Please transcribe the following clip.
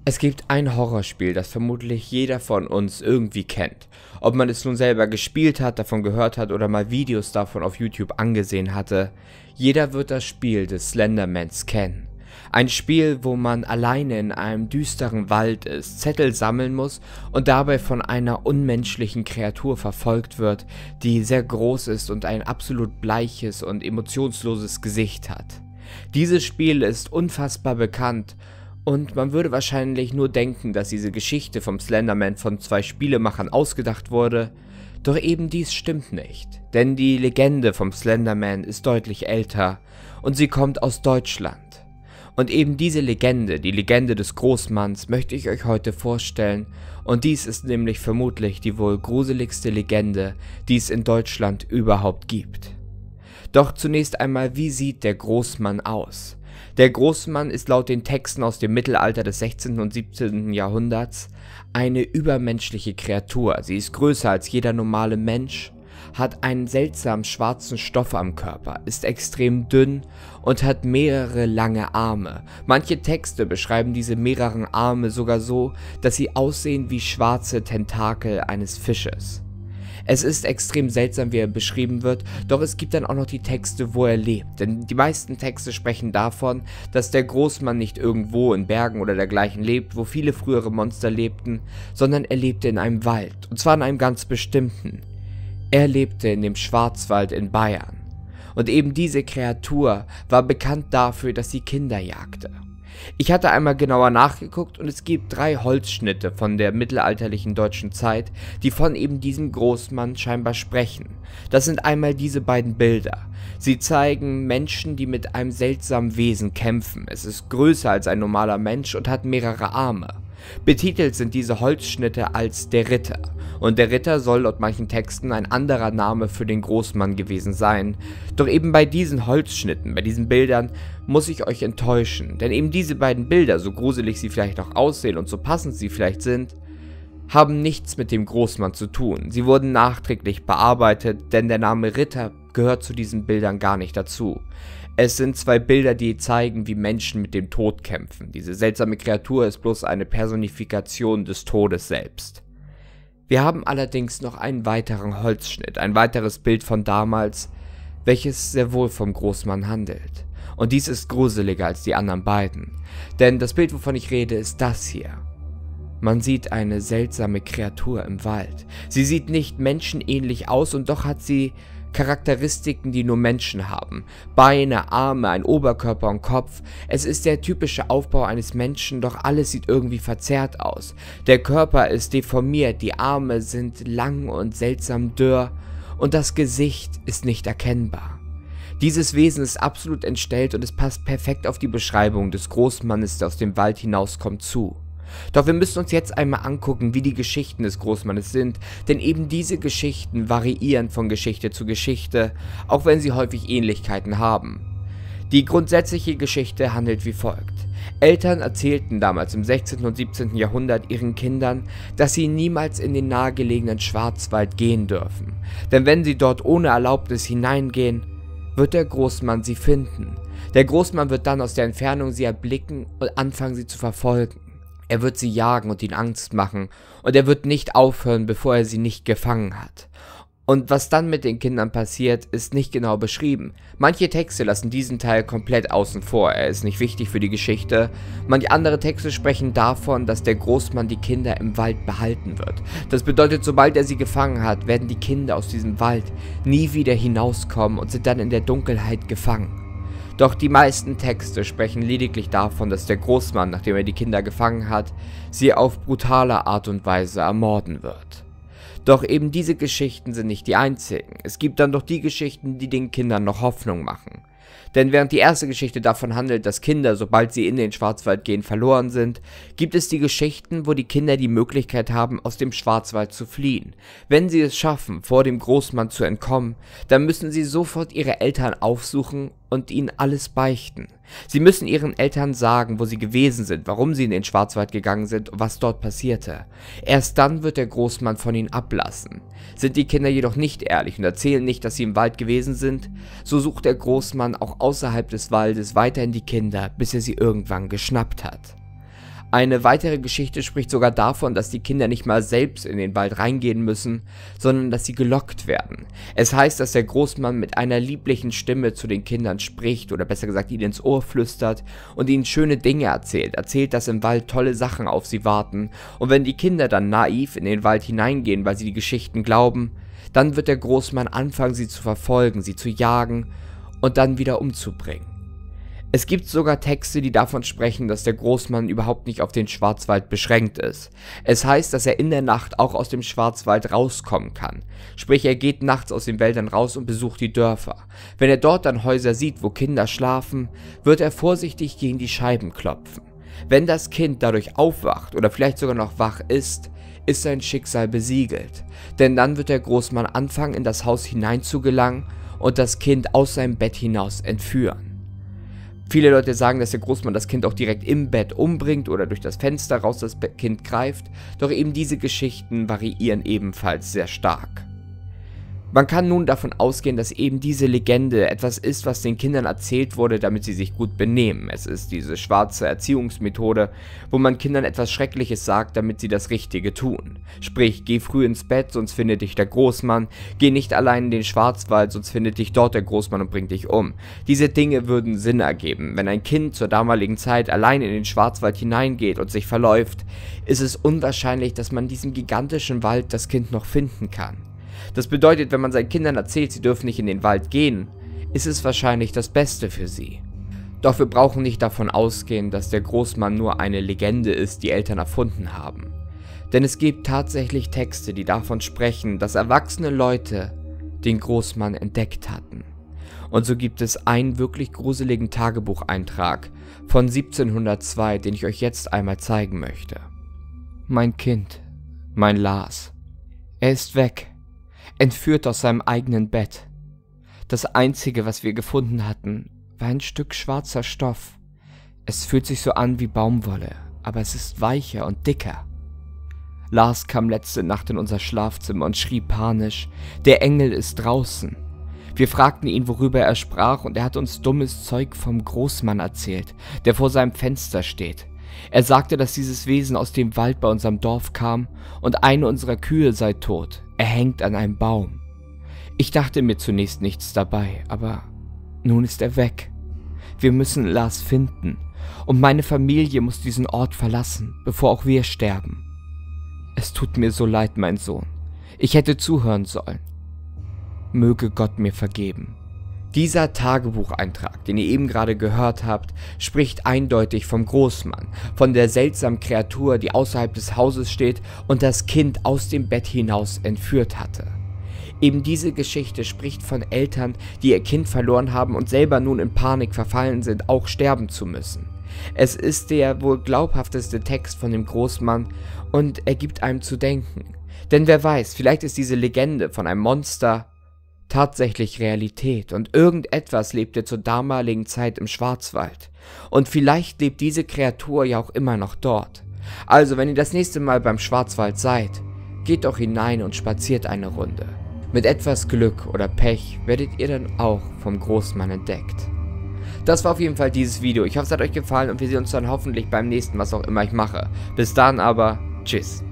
Es gibt ein Horrorspiel, das vermutlich jeder von uns irgendwie kennt. Ob man es nun selber gespielt hat, davon gehört hat oder mal Videos davon auf YouTube angesehen hatte, jeder wird das Spiel des Slendermans kennen. Ein Spiel, wo man alleine in einem düsteren Wald ist, Zettel sammeln muss und dabei von einer unmenschlichen Kreatur verfolgt wird, die sehr groß ist und ein absolut bleiches und emotionsloses Gesicht hat. Dieses Spiel ist unfassbar bekannt und man würde wahrscheinlich nur denken, dass diese Geschichte vom Slenderman von zwei Spielemachern ausgedacht wurde, doch eben dies stimmt nicht, denn die Legende vom Slenderman ist deutlich älter und sie kommt aus Deutschland. Und eben diese Legende, die Legende des Großmanns, möchte ich euch heute vorstellen und dies ist nämlich vermutlich die wohl gruseligste Legende, die es in Deutschland überhaupt gibt. Doch zunächst einmal, wie sieht der Großmann aus? Der Großmann ist laut den Texten aus dem Mittelalter des 16. und 17. Jahrhunderts eine übermenschliche Kreatur. Sie ist größer als jeder normale Mensch, hat einen seltsamen schwarzen Stoff am Körper, ist extrem dünn und hat mehrere lange Arme. Manche Texte beschreiben diese mehreren Arme sogar so, dass sie aussehen wie schwarze Tentakel eines Fisches. Es ist extrem seltsam, wie er beschrieben wird, doch es gibt dann auch noch die Texte, wo er lebt. Denn die meisten Texte sprechen davon, dass der Großmann nicht irgendwo in Bergen oder dergleichen lebt, wo viele frühere Monster lebten, sondern er lebte in einem Wald, und zwar in einem ganz bestimmten. Er lebte in dem Schwarzwald in Bayern. Und eben diese Kreatur war bekannt dafür, dass sie Kinder jagte. Ich hatte einmal genauer nachgeguckt und es gibt 3 Holzschnitte von der mittelalterlichen deutschen Zeit, die von eben diesem Großmann scheinbar sprechen. Das sind einmal diese beiden Bilder. Sie zeigen Menschen, die mit einem seltsamen Wesen kämpfen. Es ist größer als ein normaler Mensch und hat mehrere Arme. Betitelt sind diese Holzschnitte als der Ritter. Und der Ritter soll laut manchen Texten ein anderer Name für den Großmann gewesen sein. Doch eben bei diesen Holzschnitten, bei diesen Bildern, muss ich euch enttäuschen. Denn eben diese beiden Bilder, so gruselig sie vielleicht auch aussehen und so passend sie vielleicht sind, haben nichts mit dem Großmann zu tun. Sie wurden nachträglich bearbeitet, denn der Name Ritter gehört zu diesen Bildern gar nicht dazu. Es sind 2 Bilder, die zeigen, wie Menschen mit dem Tod kämpfen. Diese seltsame Kreatur ist bloß eine Personifikation des Todes selbst. Wir haben allerdings noch einen weiteren Holzschnitt, ein weiteres Bild von damals, welches sehr wohl vom Großmann handelt. Und dies ist gruseliger als die anderen beiden, denn das Bild, wovon ich rede, ist das hier. Man sieht eine seltsame Kreatur im Wald. Sie sieht nicht menschenähnlich aus und doch hat sie Charakteristiken, die nur Menschen haben. Beine, Arme, ein Oberkörper und Kopf. Es ist der typische Aufbau eines Menschen, doch alles sieht irgendwie verzerrt aus. Der Körper ist deformiert, die Arme sind lang und seltsam dürr und das Gesicht ist nicht erkennbar. Dieses Wesen ist absolut entstellt und es passt perfekt auf die Beschreibung des Großmannes, der aus dem Wald hinauskommt, zu. Doch wir müssen uns jetzt einmal angucken, wie die Geschichten des Großmannes sind, denn eben diese Geschichten variieren von Geschichte zu Geschichte, auch wenn sie häufig Ähnlichkeiten haben. Die grundsätzliche Geschichte handelt wie folgt. Eltern erzählten damals im 16. und 17. Jahrhundert ihren Kindern, dass sie niemals in den nahegelegenen Schwarzwald gehen dürfen, denn wenn sie dort ohne Erlaubnis hineingehen, wird der Großmann sie finden. Der Großmann wird dann aus der Entfernung sie erblicken und anfangen, sie zu verfolgen. Er wird sie jagen und ihnen Angst machen und er wird nicht aufhören, bevor er sie nicht gefangen hat. Und was dann mit den Kindern passiert, ist nicht genau beschrieben. Manche Texte lassen diesen Teil komplett außen vor, er ist nicht wichtig für die Geschichte. Manche andere Texte sprechen davon, dass der Großmann die Kinder im Wald behalten wird. Das bedeutet, sobald er sie gefangen hat, werden die Kinder aus diesem Wald nie wieder hinauskommen und sind dann in der Dunkelheit gefangen. Doch die meisten Texte sprechen lediglich davon, dass der Großmann, nachdem er die Kinder gefangen hat, sie auf brutale Art und Weise ermorden wird. Doch eben diese Geschichten sind nicht die einzigen. Es gibt dann doch die Geschichten, die den Kindern noch Hoffnung machen. Denn während die erste Geschichte davon handelt, dass Kinder, sobald sie in den Schwarzwald gehen, verloren sind, gibt es die Geschichten, wo die Kinder die Möglichkeit haben, aus dem Schwarzwald zu fliehen. Wenn sie es schaffen, vor dem Großmann zu entkommen, dann müssen sie sofort ihre Eltern aufsuchen und ihnen alles beichten. Sie müssen ihren Eltern sagen, wo sie gewesen sind, warum sie in den Schwarzwald gegangen sind und was dort passierte. Erst dann wird der Großmann von ihnen ablassen. Sind die Kinder jedoch nicht ehrlich und erzählen nicht, dass sie im Wald gewesen sind, so sucht der Großmann auch außerhalb des Waldes weiterhin die Kinder, bis er sie irgendwann geschnappt hat. Eine weitere Geschichte spricht sogar davon, dass die Kinder nicht mal selbst in den Wald reingehen müssen, sondern dass sie gelockt werden. Es heißt, dass der Großmann mit einer lieblichen Stimme zu den Kindern spricht oder besser gesagt ihnen ins Ohr flüstert und ihnen schöne Dinge erzählt, dass im Wald tolle Sachen auf sie warten, und wenn die Kinder dann naiv in den Wald hineingehen, weil sie die Geschichten glauben, dann wird der Großmann anfangen, sie zu verfolgen, sie zu jagen und dann wieder umzubringen. Es gibt sogar Texte, die davon sprechen, dass der Großmann überhaupt nicht auf den Schwarzwald beschränkt ist. Es heißt, dass er in der Nacht auch aus dem Schwarzwald rauskommen kann. Sprich, er geht nachts aus den Wäldern raus und besucht die Dörfer. Wenn er dort dann Häuser sieht, wo Kinder schlafen, wird er vorsichtig gegen die Scheiben klopfen. Wenn das Kind dadurch aufwacht oder vielleicht sogar noch wach ist sein Schicksal besiegelt. Denn dann wird der Großmann anfangen, in das Haus hineinzugelangen und das Kind aus seinem Bett hinaus entführen. Viele Leute sagen, dass der Großmann das Kind auch direkt im Bett umbringt oder durch das Fenster raus das Kind greift, doch eben diese Geschichten variieren ebenfalls sehr stark. Man kann nun davon ausgehen, dass eben diese Legende etwas ist, was den Kindern erzählt wurde, damit sie sich gut benehmen. Es ist diese schwarze Erziehungsmethode, wo man Kindern etwas Schreckliches sagt, damit sie das Richtige tun. Sprich, geh früh ins Bett, sonst findet dich der Großmann, geh nicht allein in den Schwarzwald, sonst findet dich dort der Großmann und bringt dich um. Diese Dinge würden Sinn ergeben. Wenn ein Kind zur damaligen Zeit allein in den Schwarzwald hineingeht und sich verläuft, ist es unwahrscheinlich, dass man in diesem gigantischen Wald das Kind noch finden kann. Das bedeutet, wenn man seinen Kindern erzählt, sie dürfen nicht in den Wald gehen, ist es wahrscheinlich das Beste für sie. Doch wir brauchen nicht davon ausgehen, dass der Großmann nur eine Legende ist, die Eltern erfunden haben. Denn es gibt tatsächlich Texte, die davon sprechen, dass erwachsene Leute den Großmann entdeckt hatten. Und so gibt es einen wirklich gruseligen Tagebucheintrag von 1702, den ich euch jetzt einmal zeigen möchte. Mein Kind, mein Lars, er ist weg. Entführt aus seinem eigenen Bett. Das Einzige, was wir gefunden hatten, war ein Stück schwarzer Stoff. Es fühlt sich so an wie Baumwolle, aber es ist weicher und dicker. Lars kam letzte Nacht in unser Schlafzimmer und schrie panisch, der Engel ist draußen. Wir fragten ihn, worüber er sprach, und er hat uns dummes Zeug vom Großmann erzählt, der vor seinem Fenster steht. Er sagte, dass dieses Wesen aus dem Wald bei unserem Dorf kam und eine unserer Kühe sei tot. Er hängt an einem Baum. Ich dachte mir zunächst nichts dabei, aber nun ist er weg. Wir müssen Lars finden und meine Familie muss diesen Ort verlassen, bevor auch wir sterben. Es tut mir so leid, mein Sohn. Ich hätte zuhören sollen. Möge Gott mir vergeben. Dieser Tagebucheintrag, den ihr eben gerade gehört habt, spricht eindeutig vom Großmann, von der seltsamen Kreatur, die außerhalb des Hauses steht und das Kind aus dem Bett hinaus entführt hatte. Eben diese Geschichte spricht von Eltern, die ihr Kind verloren haben und selber nun in Panik verfallen sind, auch sterben zu müssen. Es ist der wohl glaubhafteste Text von dem Großmann und er gibt einem zu denken. Denn wer weiß, vielleicht ist diese Legende von einem Monster tatsächlich Realität und irgendetwas lebte zur damaligen Zeit im Schwarzwald. Und vielleicht lebt diese Kreatur ja auch immer noch dort. Also, wenn ihr das nächste Mal beim Schwarzwald seid, geht doch hinein und spaziert eine Runde. Mit etwas Glück oder Pech werdet ihr dann auch vom Großmann entdeckt. Das war auf jeden Fall dieses Video. Ich hoffe, es hat euch gefallen und wir sehen uns dann hoffentlich beim nächsten, was auch immer ich mache. Bis dann aber, tschüss.